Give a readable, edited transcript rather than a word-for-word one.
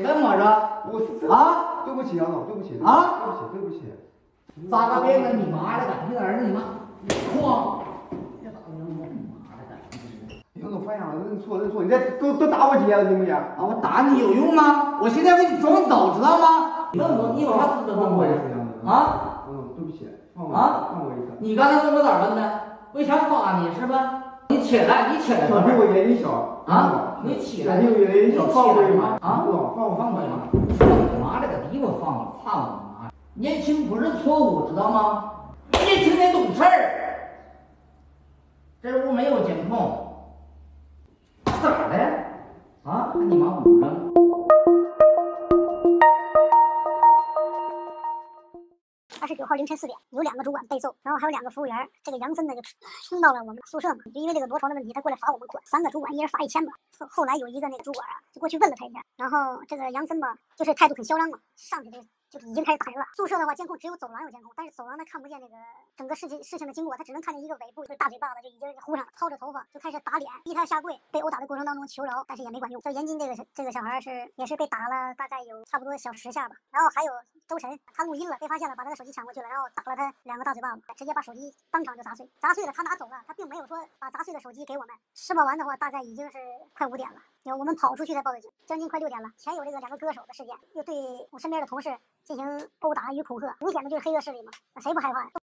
干么着？ 我啊， 对不起啊，对不起啊， 对不起。 咋个别跟你妈的干？你在这儿你妈，哐！别打我妈的干！ 杨总，放下了，认错，你再都打我姐了，行不行？ 啊，我打你有用吗？我现在给你装走，知道吗？问我，你有啥资格问我呀？啊？ 对不起，放我一次。 你刚才问我咋问的？为啥罚你是吧？你起来，你起来。 小比我年龄小啊！你起来。 比我年龄小，放我一马。 啊！ 放我一马。 放你妈了个逼！我放你，操你妈！年轻不是错误，知道吗？年轻人懂事儿。这屋没有监控。咋的？啊！你妈捂着。 29号凌晨4点，有2个主管被揍，然后还有2个服务员。这个杨森呢就冲到了我们宿舍嘛，就因为这个挪床的问题，他过来罚我们款，3个主管一人罚1000吧。后来有一个那个主管啊，就过去问了他一下，然后这个杨森吧，就是态度很嚣张嘛，上去就已经开始打人了。宿舍的话，监控只有走廊有监控，但是走廊他看不见这个整个事情的经过，他只能看见一个尾部，就是大嘴巴子就已经呼上了，掏着头发就开始打脸，逼他下跪。被殴打的过程当中求饶，但是也没管用。这严金这个小孩也是被打了大概有差不多小10下吧。然后还有周晨，他录音了，被发现了，把他的手机抢过去了，然后打了他2个大嘴巴子，直接把手机当场就砸碎。砸碎了他拿走了，他并没有说把砸碎的手机给我们。施暴完的话，大概已经是快5点了。我们跑出去才报的警，将近快6点了。前有这个2个歌手的事件，又对我身边的同事进行殴打与恐吓，明显的就是黑恶势力嘛，那谁不害怕呀？